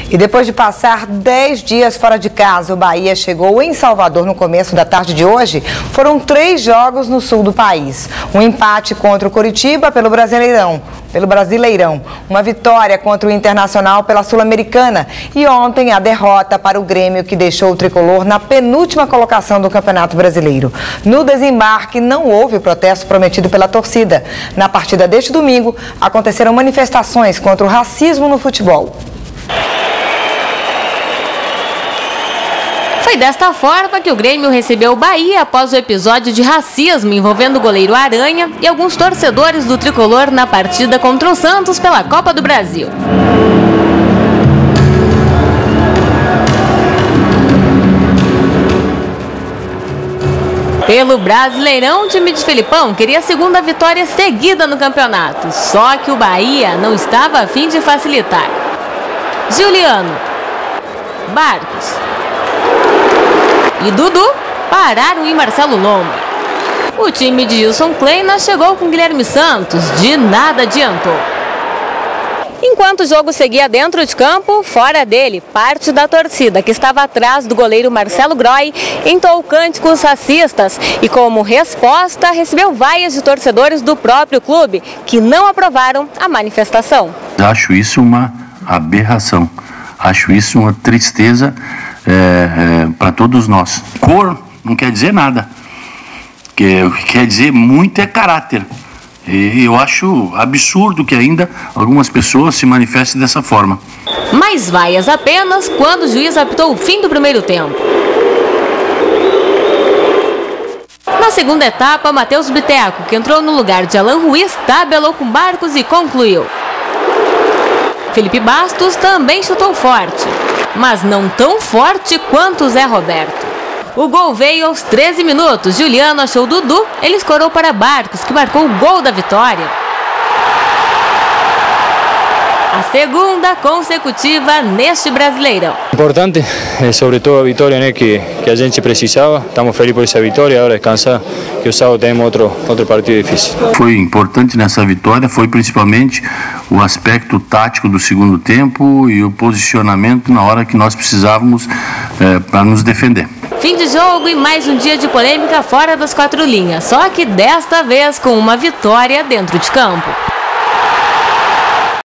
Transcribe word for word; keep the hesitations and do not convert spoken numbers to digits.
E depois de passar dez dias fora de casa, o Bahia chegou em Salvador no começo da tarde de hoje. Foram três jogos no sul do país. Um empate contra o Coritiba pelo Brasileirão, pelo Brasileirão. Uma vitória contra o Internacional pela Sul-Americana. E ontem a derrota para o Grêmio, que deixou o tricolor na penúltima colocação do Campeonato Brasileiro. No desembarque não houve o protesto prometido pela torcida. Na partida deste domingo, aconteceram manifestações contra o racismo no futebol. Foi desta forma que o Grêmio recebeu o Bahia após o episódio de racismo envolvendo o goleiro Aranha e alguns torcedores do tricolor na partida contra o Santos pela Copa do Brasil. Pelo Brasileirão, o time de Felipão queria a segunda vitória seguida no campeonato, só que o Bahia não estava a fim de facilitar. Juliano, Barcos e Dudu pararam em Marcelo Lomba. O time de Gilson Kleina chegou com Guilherme Santos, de nada adiantou. Enquanto o jogo seguia dentro de campo, fora dele, parte da torcida que estava atrás do goleiro Marcelo Groy entoou cânticos racistas e, como resposta, recebeu vaias de torcedores do próprio clube que não aprovaram a manifestação. Acho isso uma aberração, acho isso uma tristeza é, é, para todos nós. Cor não quer dizer nada, que quer dizer muito é caráter. E eu acho absurdo que ainda algumas pessoas se manifestem dessa forma. Mais vaias apenas quando o juiz apitou o fim do primeiro tempo. Na segunda etapa, Matheus Biteco, que entrou no lugar de Alan Ruiz, tabelou com Barcos e concluiu. Felipe Bastos também chutou forte, mas não tão forte quanto o Zé Roberto. O gol veio aos treze minutos. Juliano achou Dudu, ele escorou para Barcos, que marcou o gol da vitória. A segunda consecutiva neste Brasileirão. Importante, sobre todo a vitória, né, que, que a gente precisava. Estamos felizes por essa vitória, agora descansar, que o sábado temos outro, outro partido difícil. Foi importante nessa vitória, foi principalmente o aspecto tático do segundo tempo e o posicionamento na hora que nós precisávamos é, para nos defender. Fim de jogo e mais um dia de polêmica fora das quatro linhas, só que desta vez com uma vitória dentro de campo.